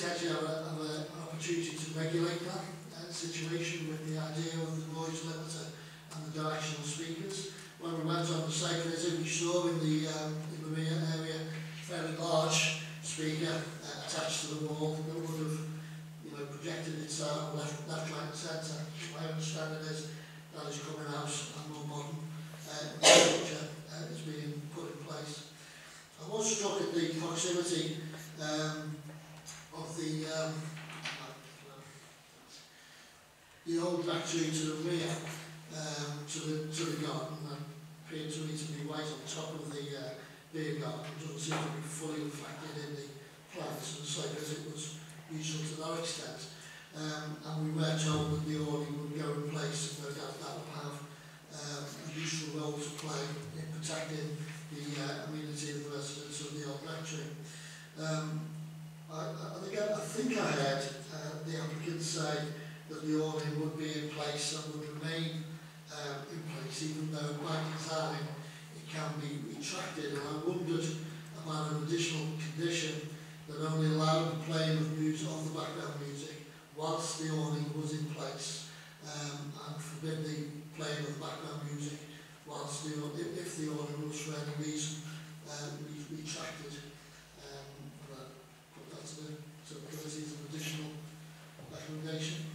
potentially have an opportunity to regulate that situation with the idea of the noise limiter and the directional speakers. When we went on the site visit, we saw in the rear area a fairly large speaker attached to the wall that would have, projected itself left, right, and centre. My understanding is that is coming out and more modern infrastructure is being put in place. I was struck at the proximity of the old factory to the rear, to the garden, that appeared to me to be right on top of the beer garden. It doesn't seem to be fully reflected in the plans, and the site visit was useful to that extent. And we were told that the awning would go in place, and no doubt that would have a useful role to play in protecting the amenity of the residents of the old factory. I think I heard the applicant say that the awning would be in place and would remain in place, even though by design it can be retracted. And I wondered about an additional condition that only allowed the playing of music, of the background music, whilst the awning was in place, and forbid the playing of the background music whilst if the awning was for any reason retracted. Put that to the committee as an additional recommendation.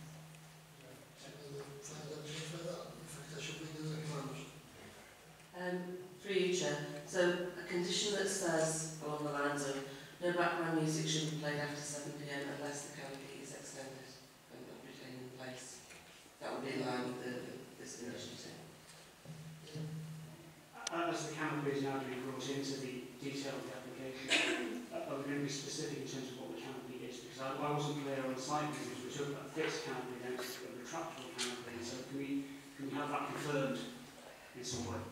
Through you, Chair. So a condition that says along the lines of no background music should be played after 7 PM unless the canopy is extended and retained in place. That would be in line with this condition. As the canopy is now being brought into the detail of the application, are we going to be specific in terms of what the canopy is? Because I wasn't clear on the site visits. We talked about a fixed canopy against a retractable canopy. So can we have that confirmed in some way?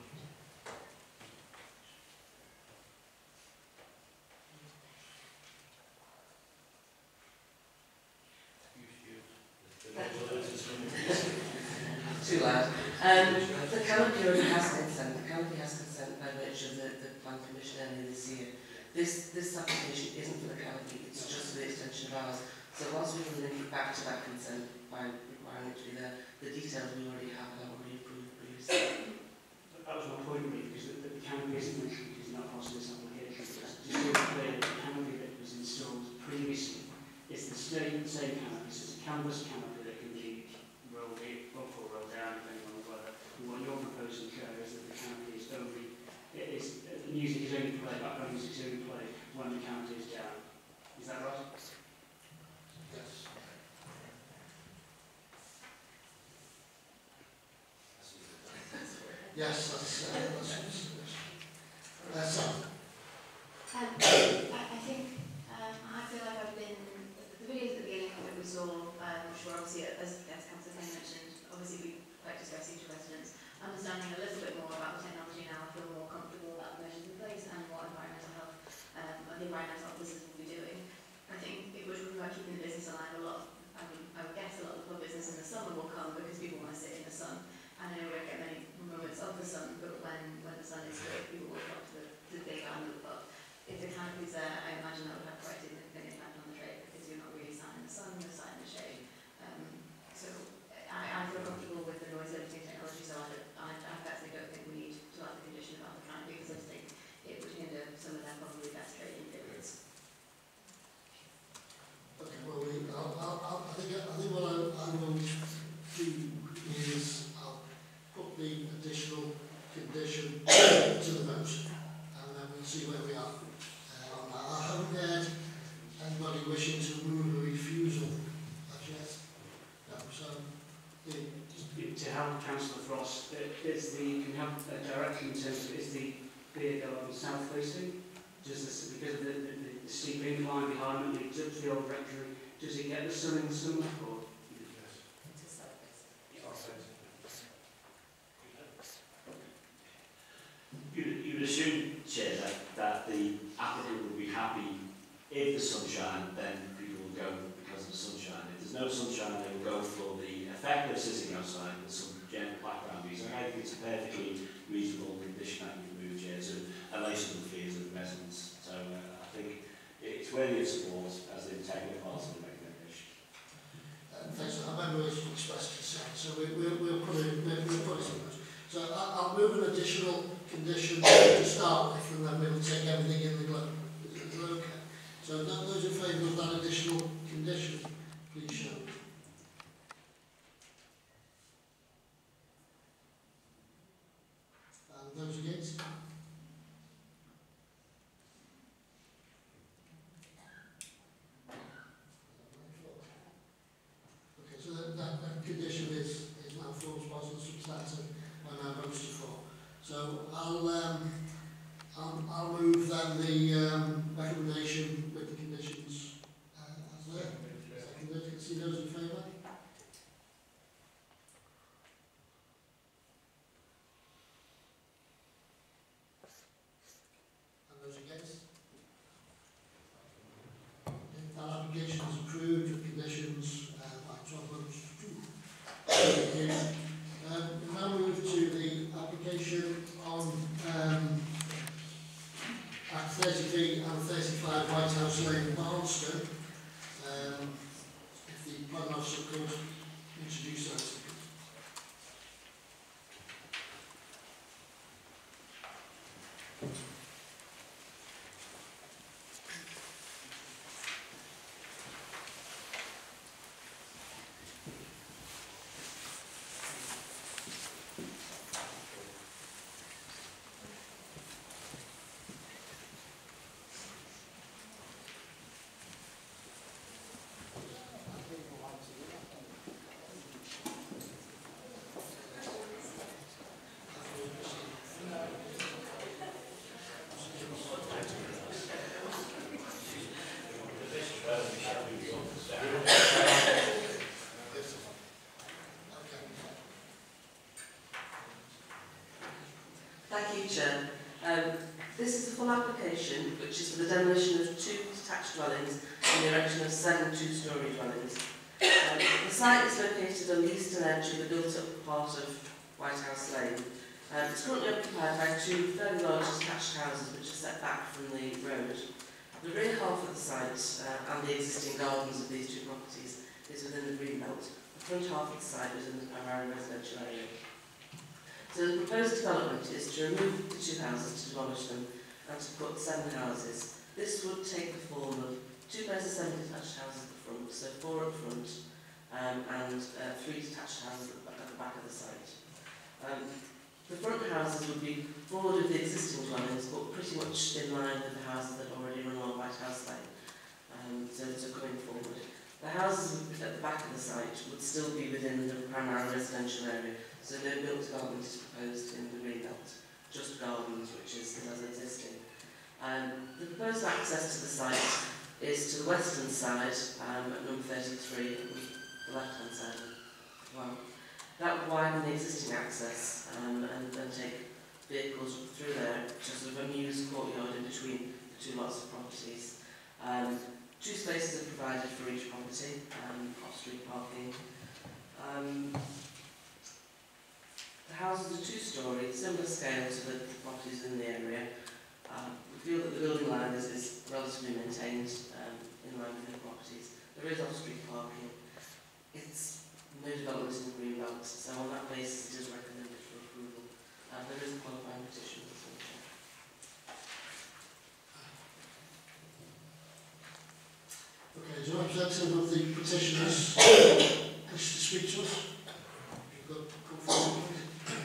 Too loud. The canopy already has consent. The canopy has consent by virtue of the plan commission earlier this year. This application isn't for the canopy, it's just for the extension of ours. So whilst we can link it back to that consent by requiring it to be there, the details we already have and already approved previously. That was my point, really, because the canopy isn't mentioned because it's not part of this application. Just to be clear, the canopy that was installed previously is the same canopy, so it's a canvas canopy that can be rolled up or rolled down depending on the weather. And what you're proposing, Chair, is that the canopy is only, the music is only played, background music is only played when the canopy is down. Is that right? Yes. Yes, that's I think I feel like I've been the videos at the beginning of it we saw, which were obviously as Councillor Kane mentioned, obviously we quite discussed each residents, understanding a little bit more about the technology now. I feel more comfortable about the measures in place and what environmental health the environmental officers will be doing. I think it would be about keeping the business alive a lot. I would guess a lot of the pub business in the summer will come because people want to sit in the sun. I know we don't get many moments of the sun, but when the sun is good, people will come to the big island of the pub. If the canopy's there, I imagine that would have quite a significant impact on the trade because you're not really sat in the sun, you're sat in the shade. So I feel comfortable with the noise limiting technology, so I personally don't think we need to add the condition about the canopy because I just think it would hinder some of their probably best trading periods. okay, well, I think what I will do is I'll put the additional condition to the vote, and then we'll see where we are. I haven't heard anybody wishing to move a refusal as yet. To help Councillor Frost, can you have a direction in terms of is the beer garden south facing? Because of the steep incline behind it leads up to the old rectory, does it get the sun in the summer? Or? It's a south facing. You would assume, Chair, that the applicant would be happy if the sunshine, then people will go because of the sunshine. If there's no sunshine, they will go for the effect of sitting outside with some gentle background music. I think it's a perfectly reasonable condition that you've moved, Chair, to allay some of the fears of the residents. So I think it's worthy of support as the technical favour of that additional condition, please show. And those against? Okay, so that condition is now forms part of the substantive and now votes to 4. So I'll move then the recommendation with the conditions as there. Seconded. Can see those in favour? And those against? That application is approved with conditions by 12 votes to 2. We'll now move to the application on Act 33 and 35 Whitehouse Lane, BARNSTON. If the planning officer could introduce those. Thank you, Chair. This is a full application which is for the demolition of 2 detached dwellings and the erection of 7 two-storey dwellings. The site is located on the eastern edge of the built-up part of Whitehouse Lane. It's currently occupied by 2 fairly large detached houses which are set back from the road. The rear half of the site and the existing gardens of these 2 properties is within the green belt. The front half of the site is in the primary residential area. So the proposed development is to remove the 2 houses, to demolish them, and to put 7 houses. This would take the form of 2 pairs of semi-detached houses at the front, so 4 up front, and 3 detached houses at the back of the site. The front houses would be forward of the existing dwellings, but pretty much in line with the houses that already run along Whitehouse Lane, so going forward. The houses at the back of the site would still be within the primary residential area, so no built development is proposed in the green belt, just gardens, which is as existing. The proposed access to the site is to the western side, at number 33, the left-hand side as well. That would widen the existing access and take vehicles through there, just sort of a mews courtyard in between the 2 lots of properties. 2 spaces are provided for each property, off-street parking. The houses are 2-storey, similar scale to the properties in the area. We feel that the building line is relatively maintained in line with the properties. There is off-street parking. It's no development in the green belt, so on that basis it is recommended for approval. There is a qualifying petition. Okay, is the representative of the petitioners wish to speak to us? You've got to come forward, please.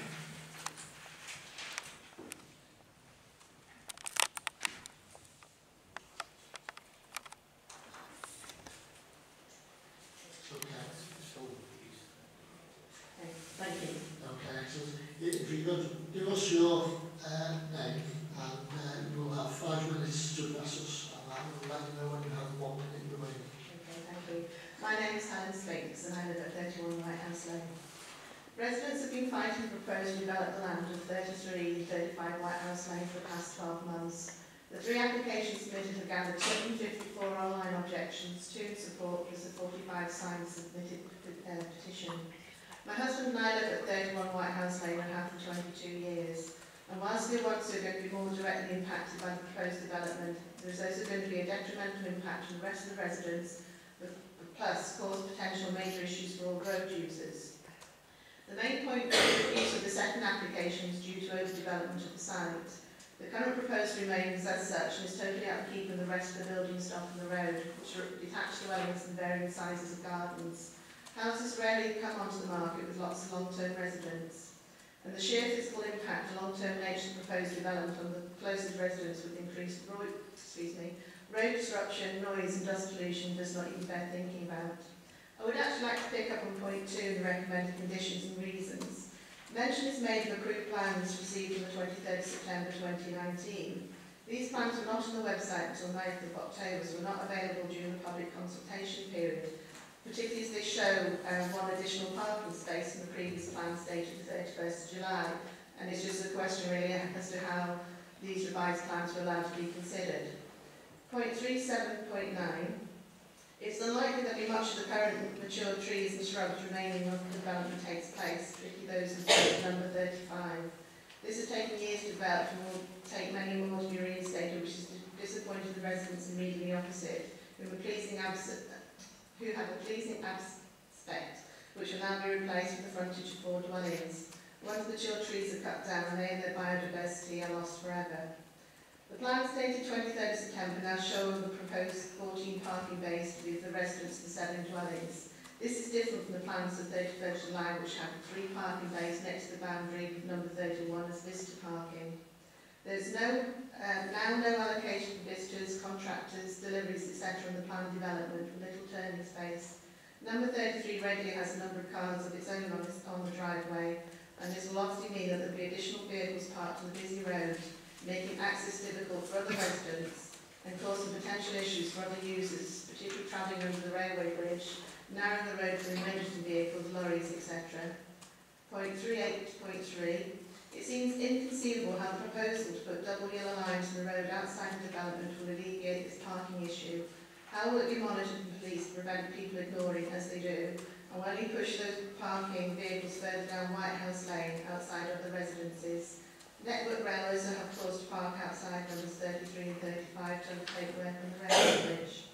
Thank you. Okay, excellent. If you could give us your name, and we'll have 5 minutes to address us, and I will let you know when you have 1 minute remaining. Okay, thank you. My name is Foulkes and I live at 31 Whitehouse Lane. Residents have been fighting for proposed to develop the land of 33 and 35 Whitehouse Lane for the past 12 months. The 3 applications submitted have gathered 254 online objections, 2 in support, plus a 45 signed submitted petition. My husband and I live at 31 Whitehouse Lane and have for 22 years. And whilst the awards are going to be more directly impacted by the proposed development, there is also going to be a detrimental impact on the rest of the residents, plus cause potential major issues for all road users. The main point of the use of the second application is due to overdevelopment of the site. The current proposal remains as such and is totally out of keeping with the rest of the building stock on the road, which are detached dwellings and varying sizes of gardens. Houses rarely come onto the market with lots of long-term residents, and the sheer physical impact and long-term nature of the proposed development on the closest residents with increased road disruption, noise and dust pollution does not even bear thinking about. I would actually like to pick up on point 2, the recommended conditions and reasons. Mention is made of approved plans received on the 23rd of September 2019. These plans were not on the website until 9th of October, so were not available during the public consultation period, particularly as they show one additional parking space in the previous plans dated the 31st of July, and it's just a question really as to how these revised plans were allowed to be considered. Point 37.9. It's unlikely that much of the current mature trees and shrubs remaining when the development takes place, particularly those in number 35. This has taken years to develop and will take many more to be reinstated, which has disappointed the residents immediately opposite, who have a pleasing aspect, which will now be replaced with the frontage of 4 dwellings. Once the mature trees are cut down, they and their biodiversity are lost forever. The plans dated 23rd of September now show the proposed 14 parking bays to be the residents of the 7 dwellings. This is different from the plans of 31st of July, which have 3 parking bays next to the boundary with number 31 as visitor parking. There's now no allocation for visitors, contractors, deliveries, etc. on the planned development with little turning space. Number 33 regularly has a number of cars of its own on the driveway, and this will obviously mean that there will be additional vehicles parked on the busy road, making access difficult for other residents and causing potential issues for other users, particularly travelling under the railway bridge, narrowing the road for emergency vehicles, lorries, etc. Point 38.3. It seems inconceivable how the proposal to put double yellow lines on the road outside the development will alleviate this parking issue. How will it be monitored and policed to prevent people ignoring as they do? And will you push those parking vehicles further down Whitehouse Lane outside of the residences? Network rail also have clause to park outside numbers 33 and 35 to undertake work on the railway bridge.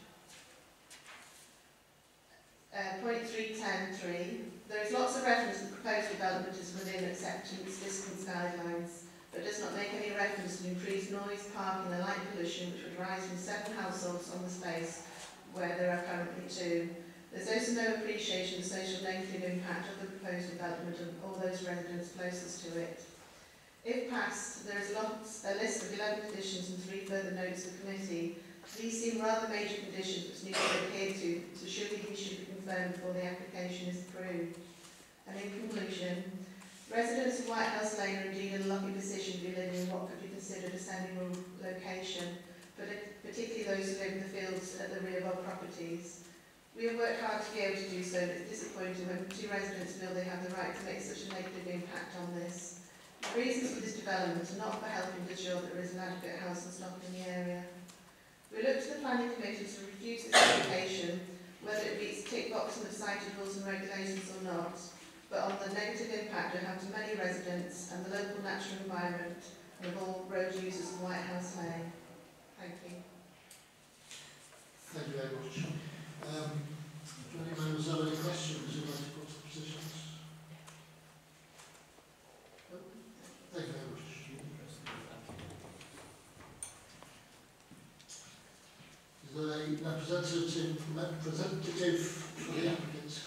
Point 3.10.3. There is lots of reference that the proposed development is within acceptance distance guidelines, but does not make any reference to increased noise, parking and light pollution which would rise from 7 households on the space where there are currently 2. There's also no appreciation of the social negative impact of the proposed development of all those residents closest to it. If passed, there is a list of 11 conditions and 3 further notes of the committee. These seem rather major conditions which need to be adhered to, so surely these should be confirmed before the application is approved. And in conclusion, residents of Whitehouse Lane are indeed in a lucky position to be living in what could be considered a semi-rural location, but particularly those who live in the fields at the rear of our properties. We have worked hard to be able to do so, but it's disappointing when 2 residents feel they have the right to make such a negative impact on this. The reasons for this development are not for helping to ensure that there is an adequate housing stock in the area. We look to the planning committee to refuse this application, whether it meets tick boxing of cited rules and regulations or not, but on the negative impact it will have to many residents and the local natural environment and of all road users of Whitehouse Lane. Thank you. Thank you very much. Do any members have any questions you'd like to put to the positions? Thank you very much. Is there a representative for the applicants?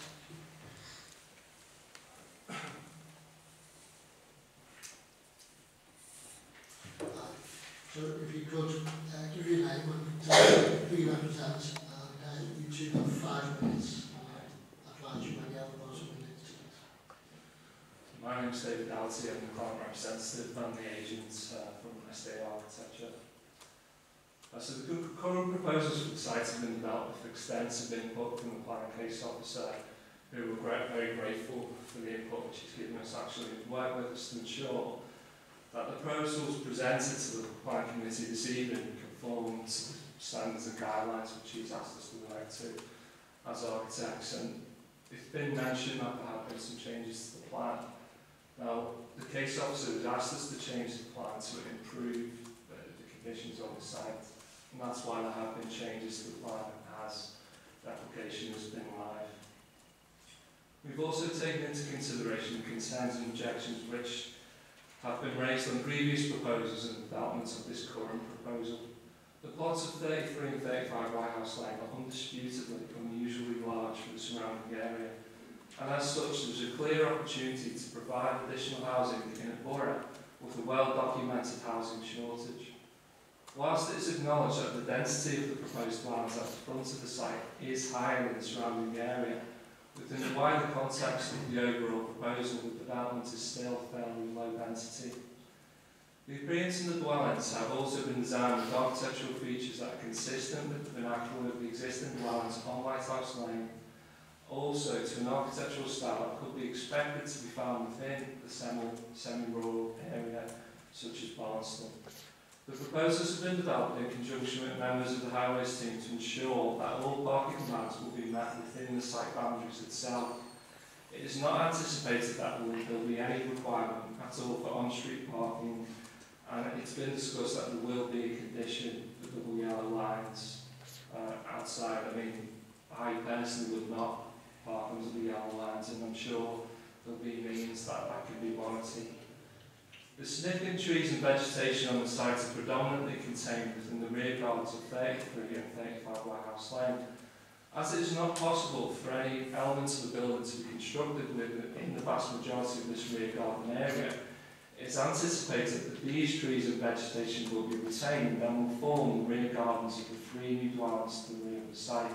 So if you could give your name and tell who you represent, and you 2 have 5 minutes. I'd like you many other those minutes. My name is David Doughty, I'm the client representative and the agent from SDA Architecture. So the current proposals for the site have been developed with extensive input from the planning case officer, who we're very grateful for the input which he's given us actually work with us to ensure that the proposals presented to the planning committee this evening conform to the standards and guidelines which he's asked us to work to as architects. And it's been mentioned that there have been some changes to the plan. Now, the case officer has asked us to change the plan to improve the conditions on the site, and that's why there have been changes to the plan as the application has been live. We've also taken into consideration concerns and objections which have been raised on previous proposals and developments of this current proposal. The plots of 33 and 35 Whitehouse Lane are undisputably unusually large for the surrounding area, and as such there is a clear opportunity to provide additional housing in a borough with a well-documented housing shortage. Whilst it is acknowledged that the density of the proposed lands at the front of the site is higher than the surrounding area, within the wider context of the overall proposal, the development is still fairly low density. The appearance in the dwellings have also been designed with architectural features that are consistent with the vernacular of the existing dwellings on Whitehouse Lane, also to an architectural style that could be expected to be found within the semi-rural area, such as BARNSTON. The proposals have been developed in conjunction with members of the highways team to ensure that all parking demands will be met within the site boundaries itself. It is not anticipated that there will be any requirement at all for on-street parking, and it's been discussed that there will be a condition for double yellow lines outside. I mean, I personally would not park under the yellow lines, and I'm sure there'll be means that can be warranted. The significant trees and vegetation on the site are predominantly contained within the rear gardens of 33 and 35 Whitehouse Lane. As it is not possible for any elements of the building to be constructed within the vast majority of this rear garden area, it is anticipated that these trees and vegetation will be retained and will form the rear gardens of the 3 new dwellings to the rear of the site.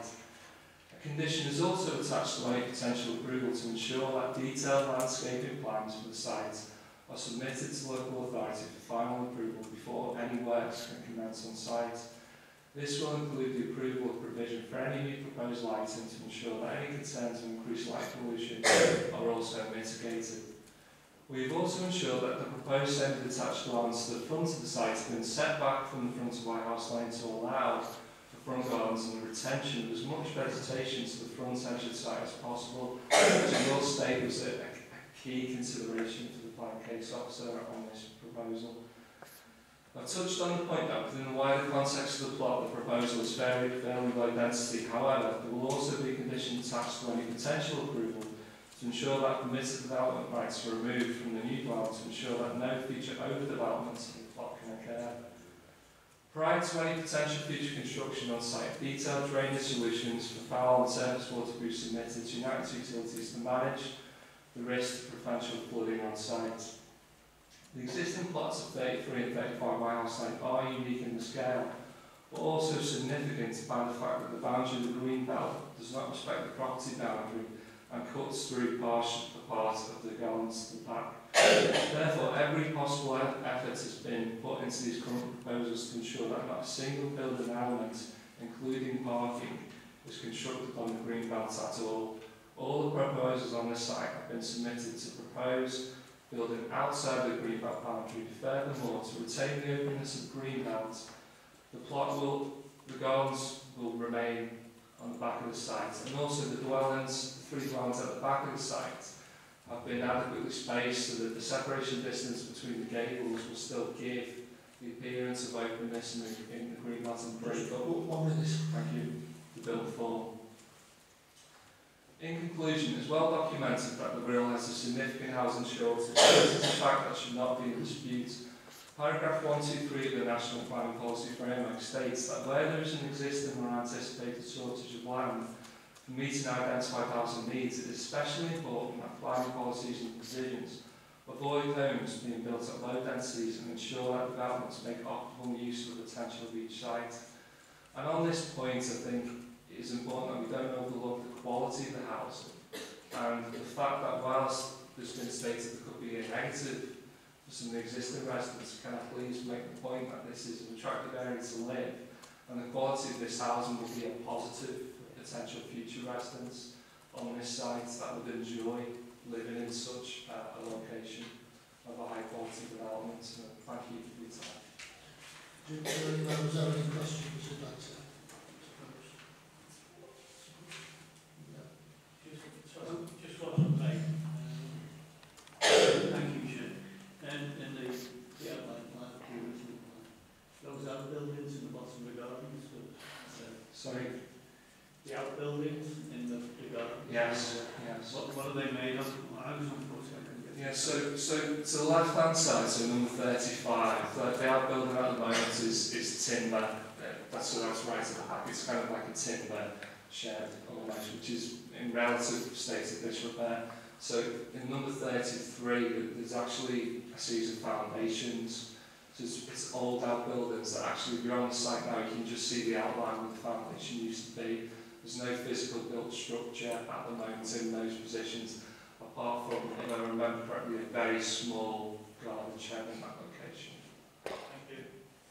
A condition is also attached to any potential approval to ensure that detailed landscaping plans for the site are submitted to local authority for final approval before any works can commence on site. This will include the approval of provision for any new proposed lighting to ensure that any concerns of increased light pollution are also mitigated. We have also ensured that the proposed semi-detached dwellings to the front of the site have been set back from the front of Whitehouse Lane to allow for front gardens and the retention of as much vegetation to the front edge of the site as possible, which will state as a key consideration for the plan case officer on this proposal. I've touched on the point that within the wider context of the plot, the proposal is fairly low density. However, there will also be conditions attached to any potential approval to ensure that permitted development rights are removed from the new dwelling to ensure that no future overdevelopment of the plot can occur. Prior to any potential future construction on site, detailed drainage solutions for foul and surface water will be submitted to United Utilities to manage the risk of potential flooding on site. The existing plots of 33 and 35 Whitehouse Lane are unique in the scale, but also significant by the fact that the boundary of the green belt does not respect the property boundary and cuts through part of the gardens to the back. Therefore, every possible effort has been put into these current proposals to ensure that not a single building element, including parking, is constructed on the green belt at all. All the proposals on this site have been submitted to propose building outside the green belt boundary. Furthermore, to retain the openness of the green belt, the gardens will remain on the back of the site, and also the dwellings, the 3 dwellings at the back of the site, have been adequately spaced so that the separation distance between the gables will still give the appearance of openness in the green belt and break up. 1 minute. Thank you. The build form. In conclusion, it is well documented that the Wirral has a significant housing shortage. This is a fact that should not be in dispute. Paragraph 123 of the National Planning Policy Framework states that where there is an existing or anticipated shortage of land for meeting identified housing needs, it is especially important that planning policies and decisions avoid homes being built at low densities and ensure that developments make optimal use of the potential of each site. And on this point, I think it is important that we don't overlook the quality of the housing and the fact that whilst there's been stated there could be a negative for some of the existing residents, can I please make the point that this is an attractive area to live and the quality of this housing will be a positive for potential future residents on this site that would enjoy living in such a location of a high quality development. So thank you for your time. Do any members have any questions you'd like to pose? Just what I'm saying. Thank you, Chair. In the outline plan, those outbuildings in the bottom of the gardens. Sorry? The outbuildings in the garden. Yes. Yes. What are they made of? I was on 40 seconds. Yeah, so to the left-hand side, so number 35, the outbuilding at the moment is timber. That's right at the back. It's kind of like a timber shed almost, which is in relative state of disrepair. So in number 33, there's actually a series of foundations. So it's old outbuildings that actually, if you're on the site now, you can just see the outline where the foundation used to be. There's no physical built structure at the moment in those positions, apart from, if I remember correctly, a very small garden shed in that location. Thank you.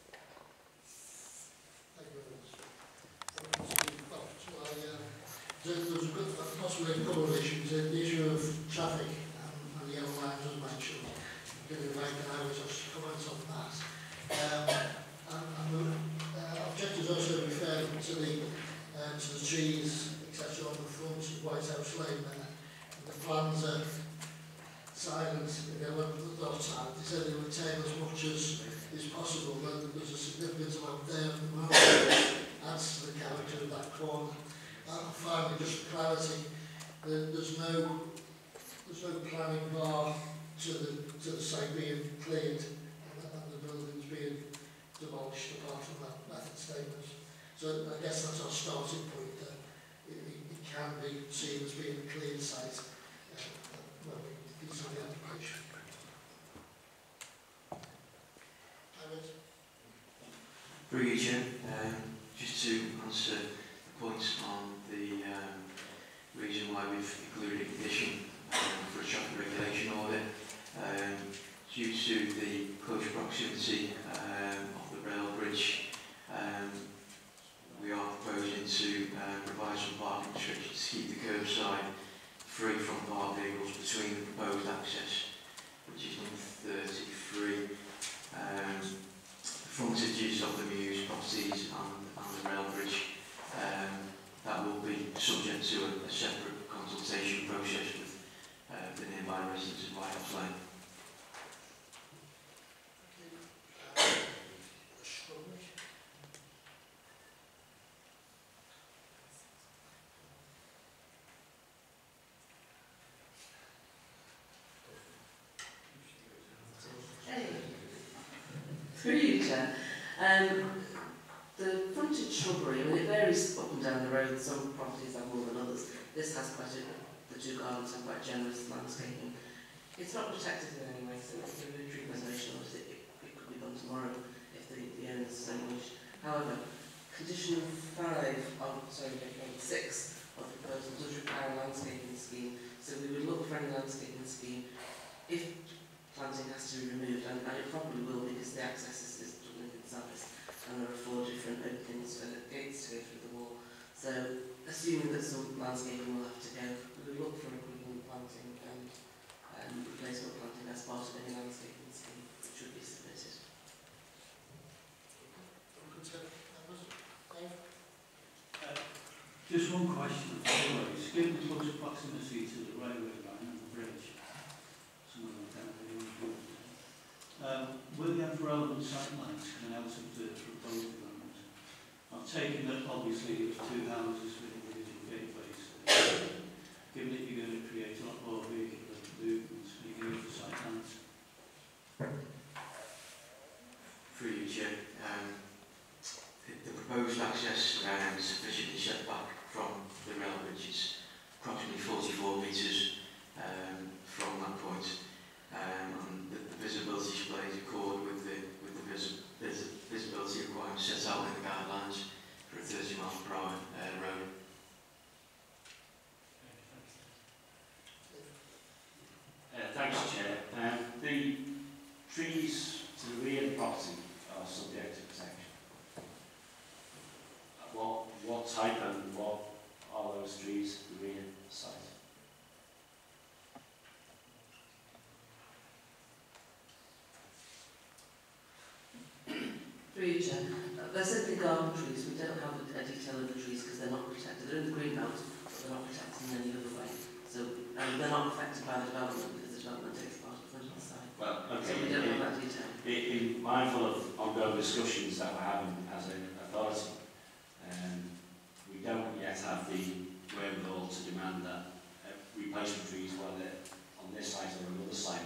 Thank you very much. There's possibly a couple of issues. The issue of traffic and the yellow line was mentioned. Giving right now is just comment on that. And the objectives also referred to the trees, etc. on the front of Whitehouse Lane there. The plans are silent, again, when the dots out. They said they would take as much as is possible, but there's a significant amount there at the moment. Adds to the character of that corner. And finally, just for clarity, there's no planning bar to the site being cleared and the buildings being demolished apart from that method statement. So I guess that's our starting point. It can be seen as being a cleared site when we consider the application. Through you, Chair, just to answer the points on the reason why we've included a condition for a traffic regulation audit. Due to the close proximity of the rail bridge, we are proposing to provide some parking restrictions to keep the curbside free from parked vehicles between the proposed access, which is number 33. The frontages of the Muse properties and the rail bridge, that will be subject to a separate consultation process with the nearby residents of Whitehouse Lane. Through you, Chair. The frontage shrubbery, I mean, it varies up and down the road. Some properties have more than others. This has quite the two gardens have quite generous landscaping. It's not protected in any way, so it's a tree preservation. Obviously, it could be done tomorrow if the owners so wish. However, condition 6 of the proposal does require a landscaping scheme, so we would look for any landscaping scheme if planting has to be removed, and it probably will because the access is doubling in size, and there are 4 different openings for gates to go through the wall. So, assuming that some landscaping will have to go, we would look for equivalent planting and replacement planting as part of any landscaping scheme which would be submitted. Just one question, always. Given the close proximity to the railway line and the bridge, will you have relevant sightlines coming out of the proposed development? I've taken that obviously it's 2 houses with individual gateways. Given that you're going to create a lot more vehicular movements, you can use the sightlines. Through you, Chair, the proposed access is sufficiently set back from the rail bridge. It's approximately 44 metres from that point. And the visibility displays accord with the visibility requirements set out in the guidelines for a 30 miles per hour road. Thanks, Chair. The trees to the rear of the property are subject to protection. What type and what are those trees to the rear site? They're simply garden trees. We don't have a detail of the trees because they're not protected. They're in the green belt, but they're not protected in any other way. So they're not affected by the development because the development takes part of the front of the site. Well, okay. So we don't have that detail. Being mindful of ongoing discussions that we're having as an authority, we don't yet have the wherewithal to demand that replacement trees, whether on this site or another site,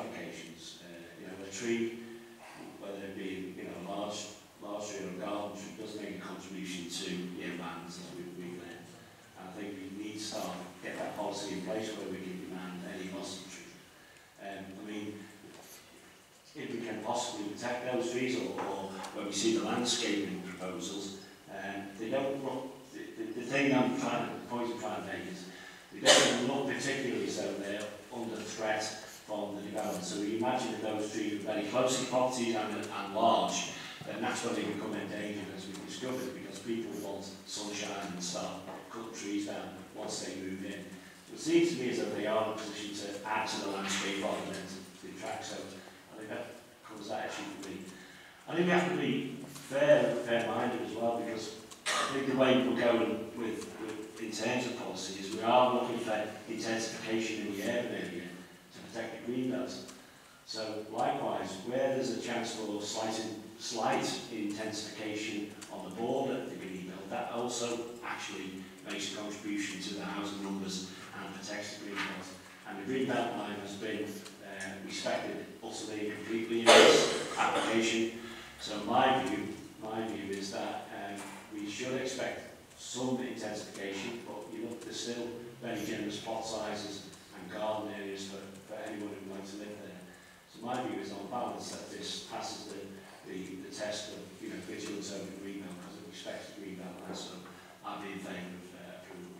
applications. You know, a tree, whether it be, you know, a large tree or a garden tree, does make a contribution to the environment, as we've learned. And I think we need to start get that policy in place where we can demand any loss of tree. I mean, if we can possibly protect those trees, or when we see the landscaping proposals, they don't look. The thing the point I'm trying to make is they don't look particularly as though they're under threat from the development. So we imagine that those trees are very close to properties and large, then that's when they become endangered, as we've discovered, because people want sunshine and start cutting trees down once they move in. So it seems to me as though they are in a position to add to the landscape rather than to detract. So I think that covers that issue for me. I think we have to be fair-minded as well, because I think the way we're going with in terms of policy is we are looking for intensification in the urban area to protect the green belt. So likewise, where there's a chance for slight intensification on the border of the green belt, that also actually makes a contribution to the housing numbers and protects the green belt. And the green belt line has been respected utterly and completely in this application. So my view is that we should expect some intensification, but you look, there's still very generous plot sizes and garden areas for anyone who wants to live there. So my view is on balance that this passes the test of, you know, vigilance over the green belt, because it respects the green belt line. So I'd be in favour of approval.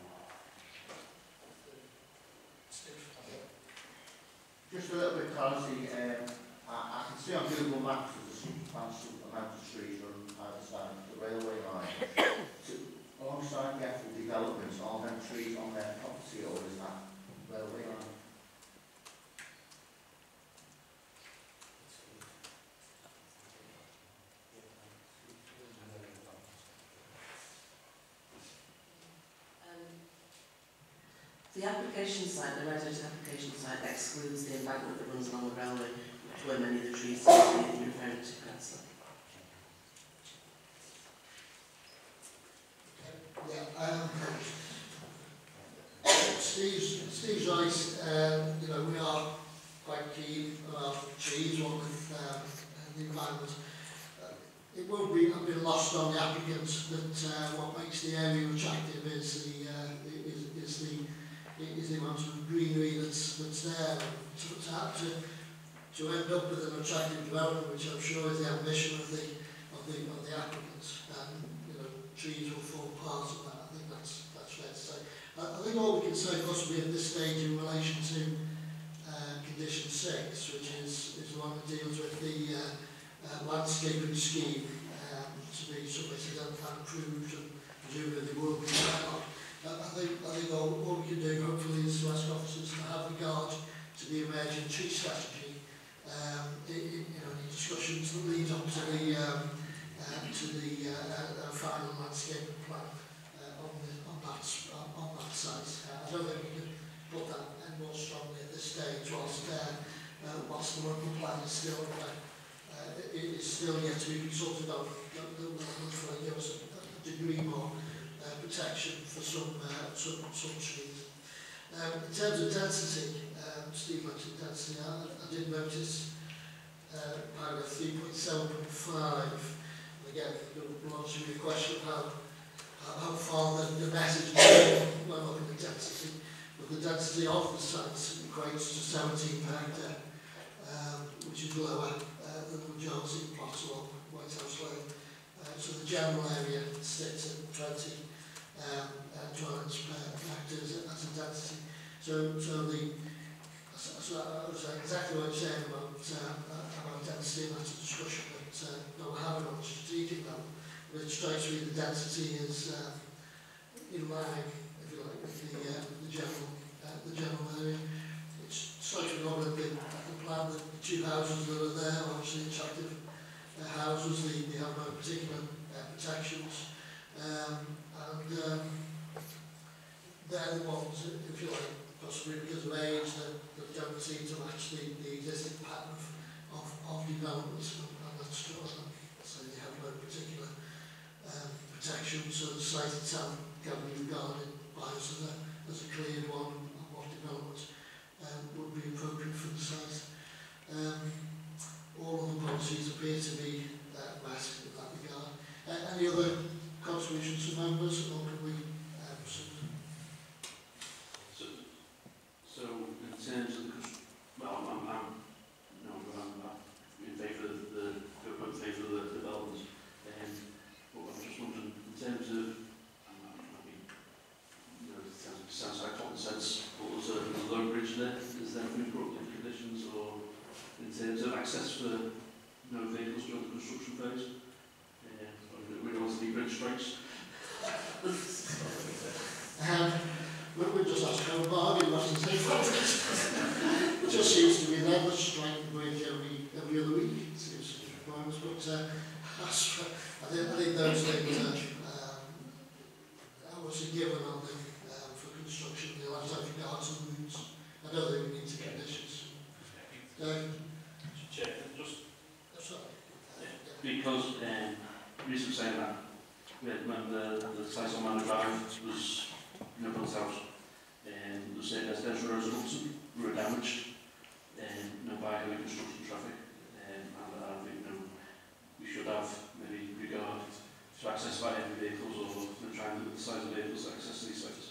Just a little bit of clarity, I can see on Google Maps there's a substantial amount of trees on either side of the railway line. So, alongside the actual developments, are there trees on their property, or is that railway line? The application site, the resident application site, excludes the embankment that runs along the railway, which where many of the trees are referring to, Councillor. Yeah, Steve's right. You know, we are quite keen about trees, one with the environment. It won't be lost on the applicants that what makes the area attractive is the amount of greenery that's there. To end up with an attractive development, which I'm sure is the ambition of the applicants, and you know, trees will form part of that. I think that's fair to say. I think all we can say possibly at this stage in relation to condition 6, which is the one that deals with the landscaping scheme to be submitted and approved, and presumably there will be dialogue. I think all we can do hopefully is to ask officers to have regard to the emerging tree strategy. You know, any discussions that lead up to the final landscaping plan on that site. I don't think we can put that any more strongly at this stage, whilst the local plan is still yet to be consulted on. That will hopefully give us a degree more protection for some trees. In terms of density, Steve mentioned density. I did notice paragraph 3.7.5. Again, there will obviously be a question of how far the message is when looking at density. But the density of the sites equates to 17 per hectare, which is lower than the majority plots along WHITEHOUSE Lane. So the general area sits at 20 dwellings per hectare as a density. So I was exactly what you're saying about density, and that's a discussion that we're having on the strategic level. But it strikes me the density is in line, if you like, with the general area. It strikes me over the plan that the two houses that are there are obviously attractive houses. They have no particular protections, and they're the ones, if you like, possibly because of age, that don't seem to match the existing pattern of development, and that's true. So they have no particular protection, so the site itself can be regarded by us as a cleared one, and what development would be appropriate for the site. All of the policies appear to be met in that regard. Any other contributions from members, or can we proceed? So in terms of the, well, I'm in favour of the development. But I'm just wondering, in terms of, it sounds like common sense, but was a low bridge there? Is there any appropriate conditions, or in terms of access for vehicles during the construction phase? We don't want to be bridge strikes. We just ask how bargain rather than say it just seems to be there, let's strike the bridge every other week. It seems to be requirements, but I think those things are what's a given on them for construction. They'll have to have regards and routes. I don't think we need to conditions. Chair, just sorry. because reason for saying that, when the site on Manor Drive was built out, the same residential roads in Upton were damaged by heavy construction traffic, and I think we should have maybe regard to access by heavy vehicles, or try and limit the size of vehicles that access these sites.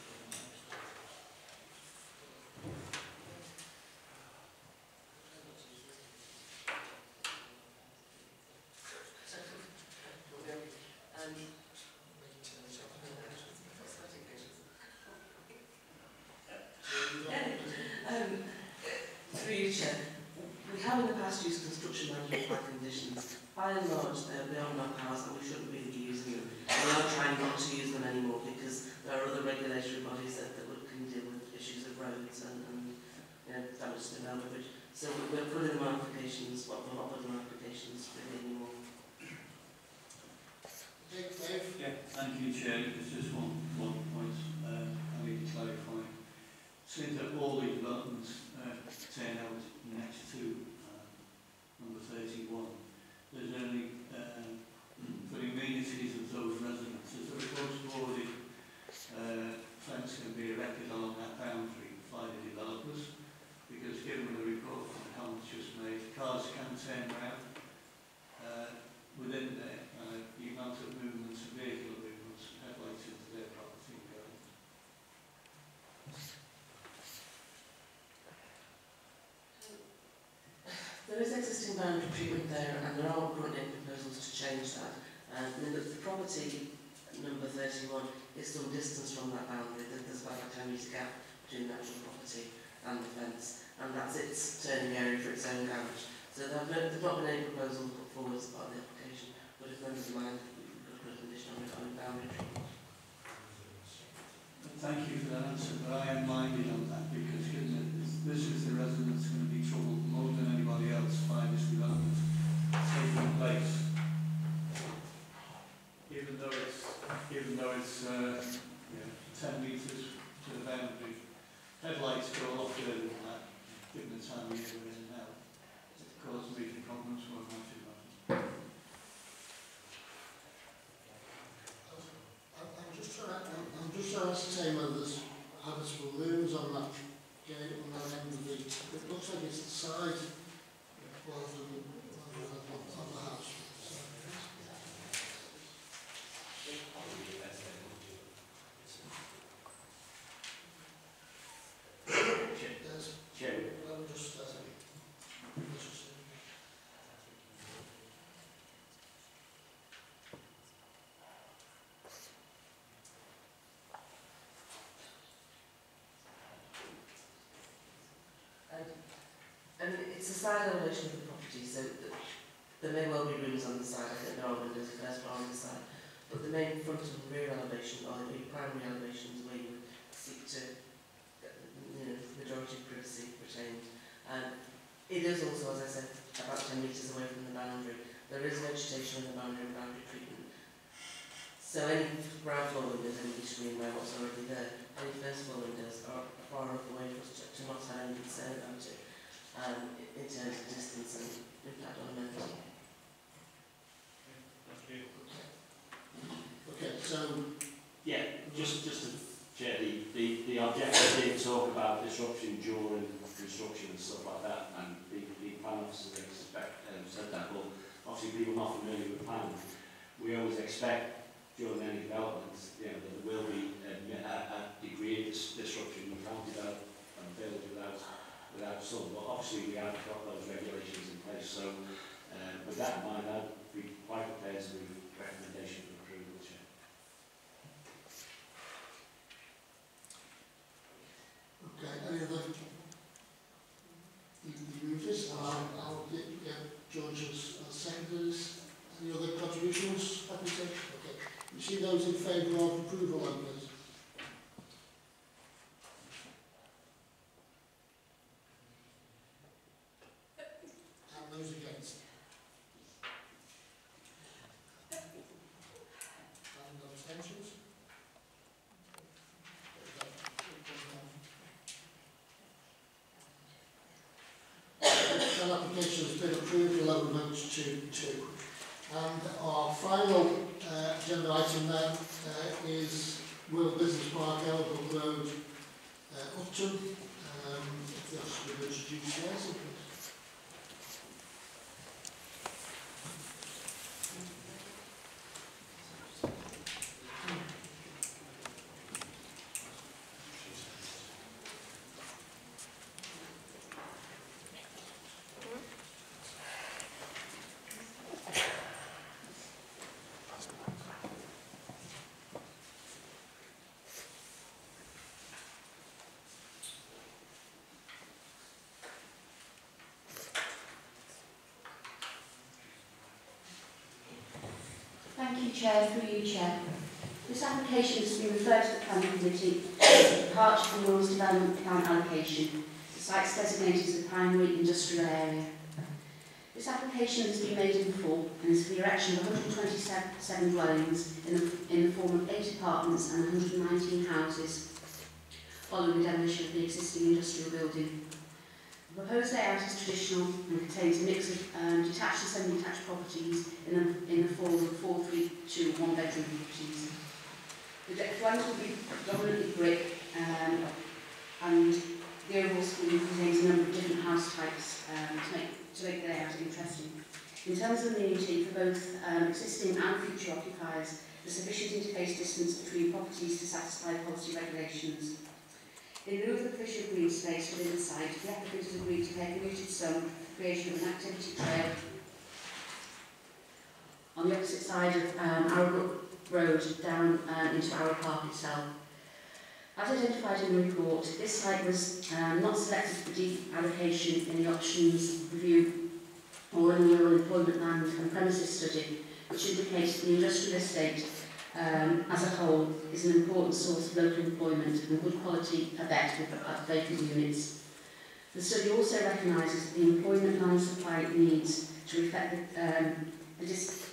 Through you, Chair, we have in the past used construction management plan conditions. By and large, they're beyond our powers and we shouldn't really be using them. We are trying not to use them anymore because there are other regulatory bodies that can deal with issues of roads and damage to the bridge. So we're putting them on applications, but we're not putting them on applications really anymore. Yeah, thank you, Chair. There's just one point I need to clarify. Seeing that all the developments turn out next to number 31, there's only for the amenities of those residents. Is there a post-boarded fence can be erected along that boundary by the developers? Because given the report from the comments just made, cars can turn around within there. The amount of movements, vehicle movements, headlights into their property going. There is existing boundary treatment there, and there are currently proposals to change that. The property number 31 is some distance from that boundary. There's about a 10-metre gap between the actual property and the fence, and that's its turning area for its own damage. So there's not been any proposal put forward as part of the application, but if members mind, we've got to put a condition on boundary treatment. Thank you for that answer, but I am minded on that because given that this is the residents going to be troubled more than anybody else by this development taking place. Even though it's 10 metres to the boundary, headlights go a lot further than that, given the time of year we're in now. It causes major problems for my two matters. I'm just trying to ascertain whether there's habitable rooms on that gate on that end of the. It looks like it's the side rather than on the house. It's a side elevation of the property, so there may well be rooms on the side. I think there are windows if there's one on the side. But the main front and rear elevation are the primary elevations where you would seek to get the majority of privacy retained. It is also, as I said, about 10 metres away from the boundary. There is vegetation in the boundary and boundary treatment. So any ground floor windows in between where what's already there, any first floor windows are far enough away for us to not have any concern about it. In terms of distance and impact on amenity. Okay, so yeah, just to share the objective being talk about disruption during construction and stuff like that, and people planning officers said that, but obviously people not familiar with planning, we always expect during any development, you know, that there will be a degree of disruption. You can't develop and build without sun, but obviously we have got those regulations in place. So with that in mind, I'd be quite prepared to move recommendation for approval, Chair. Okay, any other? You move this, I'll get George as seconders. Any other contributions? Okay. You see those in favour of approval on this? And those against? And abstentions? That application has been approved, 11 votes to 2. And our final agenda item then is Wirral Business Park, Arrowe Brook Road, Upton. If the officer would introduce theirs, please. Thank you, Chair. Through you, Chair. This application has been referred to the Planning Committee as a departure from Wirral's Development Plan allocation. The site's designated as a primary industrial area. This application has been made in full and is for the erection of 127 dwellings in the form of 8 apartments and 119 houses, following the demolition of the existing industrial building. The proposed layout is traditional and contains a mix of detached and semi-detached properties in the form of 4, 3, 2, 1 bedroom properties. The dwellings will be predominantly brick and the overall scheme contains a number of different house types to make the layout interesting. In terms of amenity for both existing and future occupiers, there's sufficient interface distance between properties to satisfy policy regulations. In lieu of the provision of green space within the site, the applicant has agreed to pay a commuted sum for the creation of an activity trail on the opposite side of Arrowe Brook Road down into Arrowe Park itself. As identified in the report, this site was not selected for deep allocation in the options review or in the Wirral employment land and premises study, which indicates that the industrial estate as a whole is an important source of local employment and good quality abet with vacant units. The study also recognises that the employment land supply needs to reflect the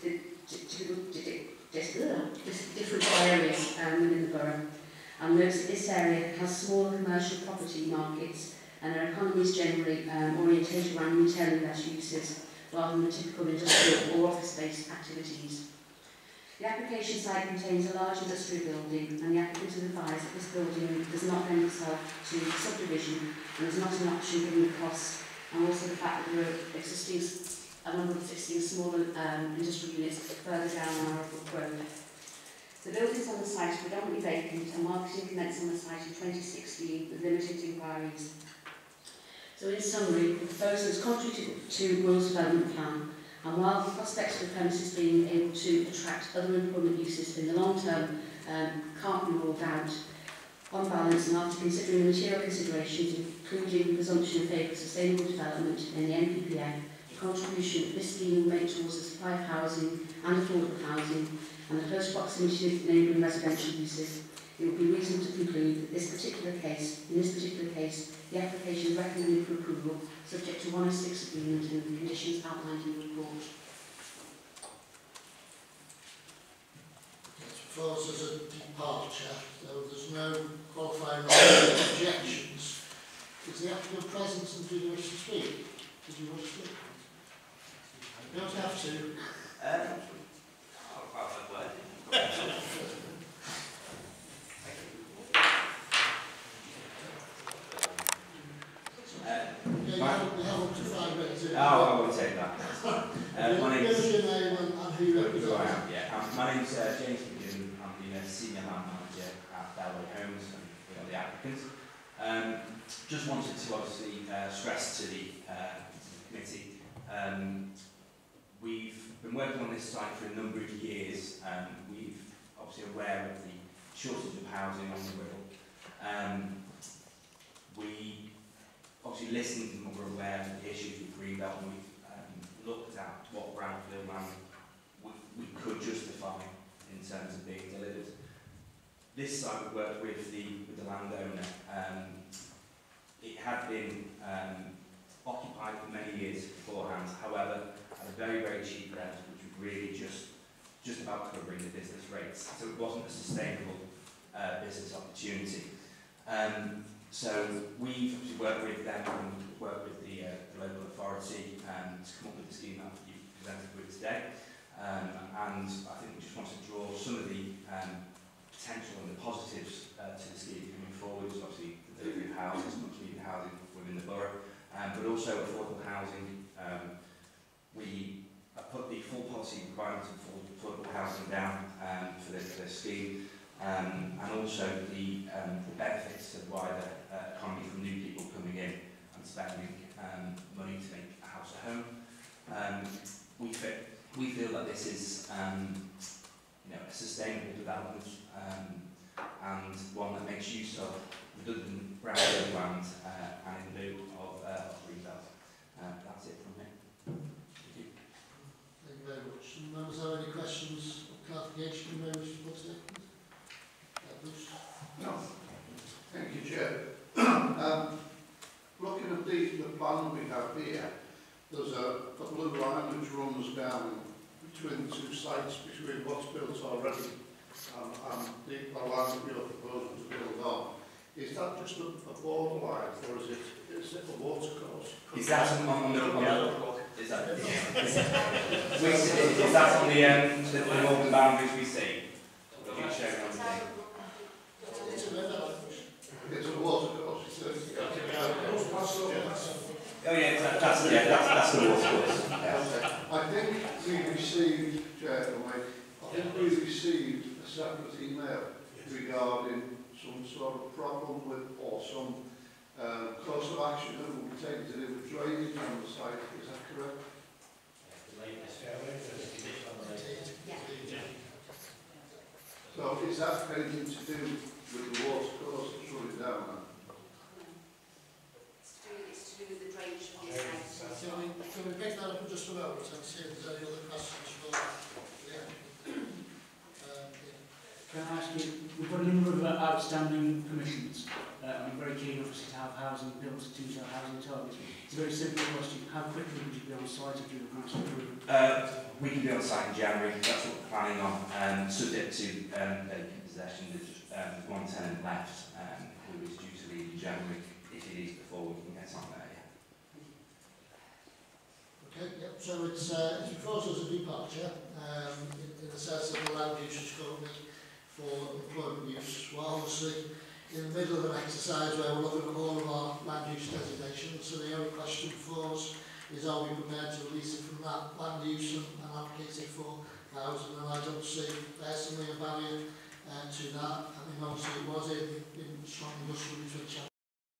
different areas within the borough, and notes that this area has smaller commercial property markets and their economies generally orientated around retail and leisure uses rather than the typical industrial or office-based activities. The application site contains a large industrial building, and the applicant has advised that this building does not lend itself to subdivision and is not an option given the costs, and also the fact that there are a number of existing smaller industrial units further down on Arrowe Brook Road. The buildings on the site are predominantly vacant, and marketing commenced on the site in 2016 with limited inquiries. So in summary, the proposal is contrary to Wirral's development plan, and while the prospects of the premises being able to attract other employment uses in the long term can't be ruled out, on balance and after considering the material considerations, including the presumption in favour of sustainable development in the NPPF, the contribution that this scheme will make towards the supply of housing and affordable housing, and the close proximity to neighbouring residential uses, it would be reasonable to conclude that in this particular case, the application is recommended for approval, subject to 106 agreement and the conditions outlined in the report. It's proposed as a departure, so there's no qualifying objections. Is the applicant present and do you wish to speak? Did you wish to speak? You don't have to. We have up to 5 minutes. My name's James McGinn. I'm the Senior Land Manager at WHITEHOUSE and we are the applicants. Just wanted to obviously stress to the committee, we've been working on this site for a number of years. We've obviously aware of the shortage of housing on the Wirral. We obviously listened and were aware of the issues with Greenbelt, and we've looked at what brownfield land we could justify in terms of being delivered. This site we worked with the landowner. It had been occupied for many years beforehand, however, at a very, very cheap rent, which was really just about covering the business rates. So it wasn't a sustainable business opportunity. So we've worked with them and worked with the local authority to come up with the scheme that you've presented with today. And I think we just want to draw some of the potential and the positives to the scheme coming forward. So obviously the delivery of houses, much needed housing within the borough, but also affordable housing. We put the full policy requirements of affordable housing down for the scheme, and also the benefits to the wider economy from new people coming in and spending money to make a house a home. We feel that this is a sustainable development and one that makes use of redundant brownfield land and in lieu of Greenbelt. That's it from me. Thank you. Thank you very much. Members, have any questions or clarification you may wish to put in? No. Thank you, Chair. Looking at the plan we have here, there's a blue line which runs down between the two sites, between what's built already and the land that you're proposing to build on. Is that just a border line, or is it a water course? Is that on the is that on the northern boundaries we see? It's a water course. Oh yeah, that's the water course. Yeah. I think we received, we received a separate email regarding some sort of problem with, or some course of action that will be taken to do with drainage on the site. Is that correct? So is that anything to do with the water course that's running down there? It's to do with the drainage of the site. Can we pick that up just a moment and see if there's any other questions for Can I ask you, we've got a number of outstanding permissions. I'm very keen, obviously, to have housing built to our housing targets. It's a very simple question. How quickly would you be on site if you were going to approve? We can be on site in January. That's what we're planning on. Subject to vacant possession, there's one tenant left who is due to leave in January. If it is before we can get on there, yeah. Okay, yep. So it's proposed as a departure in the sense that the land use is currently for employment use. We're obviously in the middle of an exercise where we're looking at all of our land use designations, so the only question for us is, are we prepared to release it from that land use and allocate it for housing? And I don't see personally a barrier to that. I mean, obviously it was in strong industrial, which